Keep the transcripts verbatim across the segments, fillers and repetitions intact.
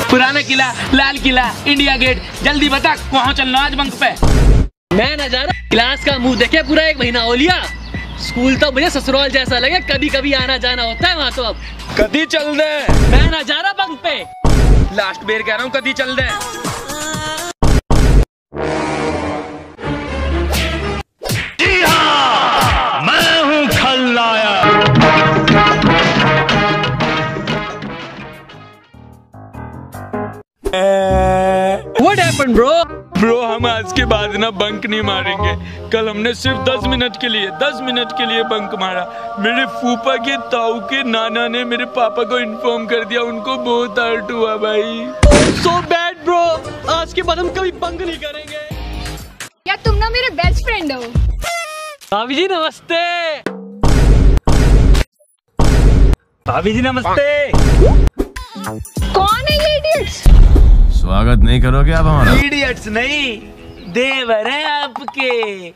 पुराना किला, Lal Qila, India gate, जल्दी बता कहाँ चलना आज बंक पे। मैं नजारा क्लास का मुंह देखे पूरा एक महीना हो लिया। स्कूल तो मुझे ससुराल जैसा लगे, कभी कभी आना जाना होता है वहाँ तो। अब कदी चल दे, मैं नजारा बंक पे लास्ट बेर कह रहा हूँ कदी चल दे। जी हाँ, मैं हूँ खलनायक। What happened bro? ब्रो हम आज के बाद ना बंक नहीं मारेंगे। कल हमने सिर्फ दस मिनट के लिए दस मिनट के लिए बंक मारा। मेरे फूफा के ताऊ के नाना ने मेरे पापा को इन्फॉर्म कर दिया, उनको बहुत हर्ट हुआ भाई। So bad bro, आज के बाद हम कभी बंक नहीं करेंगे। क्या तुम ना मेरे बेस्ट फ्रेंड हो? भाभी जी नमस्ते। भाभी जी नमस्ते। कौन है ये इडियट्स? स्वागत नहीं करोगे आप हमारा? इडियट्स नहीं, देवर हैं आपके।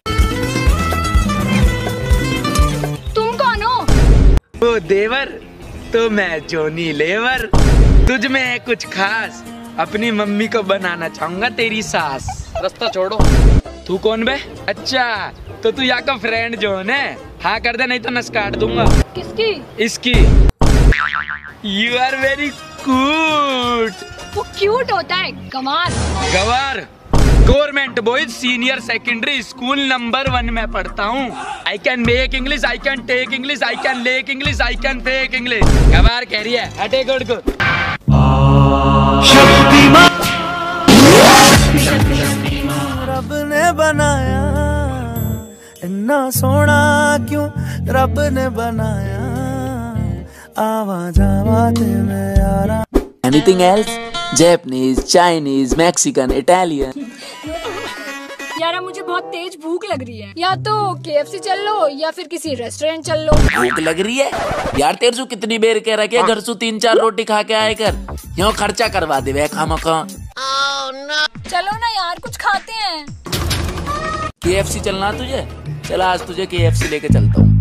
तुम कौन हो? वो देवर तो मैं जोनी लेवर। तुझ में है कुछ खास, अपनी मम्मी को बनाना चाहूंगा तेरी सास। रास्ता छोड़ो। तू कौन बे? अच्छा तो तू यहाँ का फ्रेंड जोन है? हाँ कर दे नहीं तो नस काट दूंगा। किसकी? इसकी। You are very cute. वो क्यूट होता है गंवार। गवार government boys senior secondary school number one में पढ़ता हूँ। I can make English, I can take English, I can lake English, I can fake English. गवार कह रही है हटे गुड को। रब ने बनाया इन्ना सोना क्यों रब ने बनाया, आवा जावा ते में यारा। Anything else? Japanese, Chinese, Mexican, Italian. यार मुझे बहुत तेज भूख लग रही है, या तो के एफ सी चल लो या फिर किसी रेस्टोरेंट चल लो। भूख लग रही है यार? तेरे से कितनी बेर कह रहा है घर से तीन चार रोटी खा के आए कर, यहाँ खर्चा करवा दे वे खामा खा। चलो ना यार कुछ खाते हैं। के एफ सी चलना तुझे? चला आज तुझे के एफ सी लेके चलता हूँ।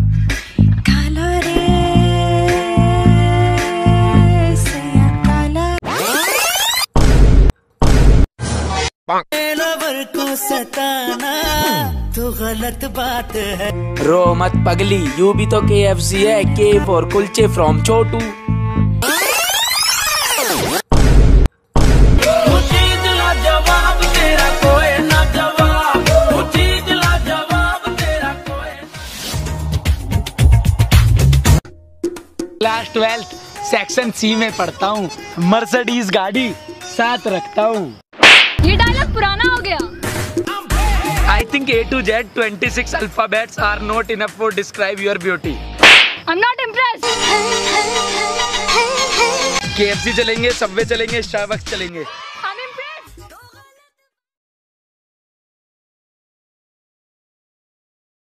लवर को सताना तो गलत बात है। रो मत पगली, यू भी तो के एफ सी है। के फॉर कुलचे from Chhotu. Class twelfth section C में पढ़ता हूँ। मर्सिडीज गाड़ी साथ रखता हूँ। ये डायलॉग पुराना हो गया। I think A to Z twenty-six alphabets are not enough for describe your beauty. I'm not impressed. K F C चलेंगे, सबवे चलेंगे, स्टारबक्स चलेंगे।